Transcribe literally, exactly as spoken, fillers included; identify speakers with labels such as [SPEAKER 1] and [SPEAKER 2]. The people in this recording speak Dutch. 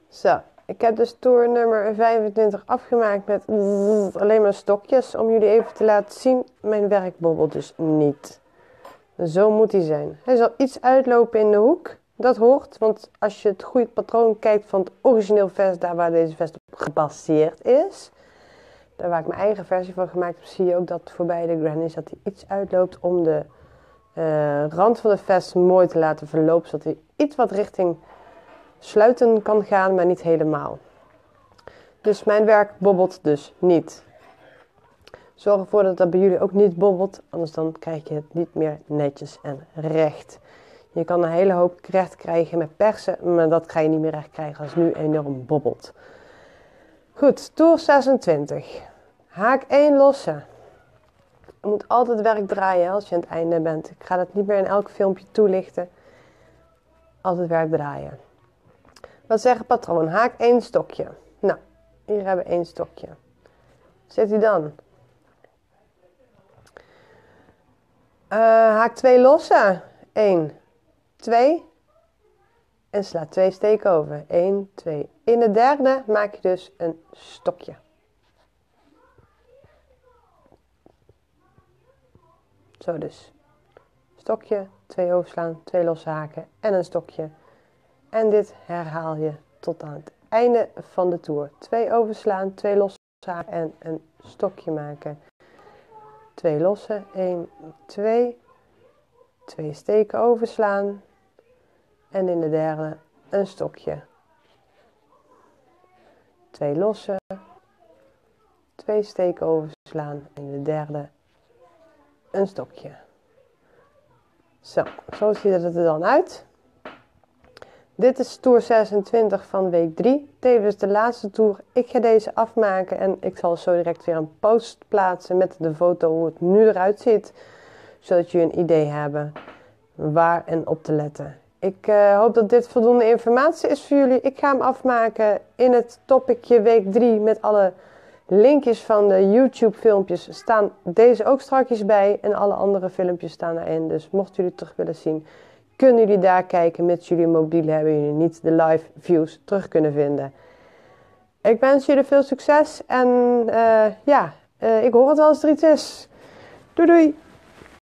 [SPEAKER 1] Zo, ik heb dus toer nummer vijfentwintig afgemaakt met alleen maar stokjes. Om jullie even te laten zien, mijn werk bobbelt dus niet. Zo moet hij zijn. Hij zal iets uitlopen in de hoek. Dat hoort, want als je het goede patroon kijkt van het origineel vest, daar waar deze vest op gebaseerd is, daar waar ik mijn eigen versie van gemaakt heb, zie je ook dat voorbij de grannies dat hij iets uitloopt om de uh, rand van de vest mooi te laten verlopen, zodat hij iets wat richting sluiten kan gaan, maar niet helemaal. Dus mijn werk bobbelt dus niet. Zorg ervoor dat dat bij jullie ook niet bobbelt, anders dan krijg je het niet meer netjes en recht. Je kan een hele hoop recht krijgen met persen, maar dat ga je niet meer recht krijgen als het nu enorm bobbelt. Goed, toer zesentwintig. Haak één losse. Je moet altijd werk draaien als je aan het einde bent. Ik ga dat niet meer in elk filmpje toelichten. Altijd werk draaien. Wat zegt het patroon? Haak één stokje. Nou, hier hebben we één stokje. Zit hij dan? Uh, haak twee losse. één, twee. En sla twee steken over. één, twee. In de derde maak je dus een stokje. Zo dus. Stokje, twee overslaan, twee losse haken en een stokje. En dit herhaal je tot aan het einde van de toer. Twee overslaan, twee losse haken en een stokje maken. Twee losse, één, twee. Twee steken overslaan. En in de derde een stokje. Twee losse. Twee steken overslaan. En in de derde een stokje. Zo, zo ziet het er dan uit. Dit is toer zesentwintig van week drie. Tevens de laatste toer. Ik ga deze afmaken en ik zal zo direct weer een post plaatsen met de foto hoe het nu eruit ziet. Zodat jullie een idee hebben waar en op te letten. Ik uh, hoop dat dit voldoende informatie is voor jullie. Ik ga hem afmaken in het topicje week drie met alle linkjes van de YouTube filmpjes. Staan deze ook strakjes bij en alle andere filmpjes staan erin. Dus mochten jullie terug willen zien, kunnen jullie daar kijken. Mits jullie mobiel hebben jullie niet de live views terug kunnen vinden. Ik wens jullie veel succes en uh, ja, uh, ik hoor het wel als er iets is. Doei doei!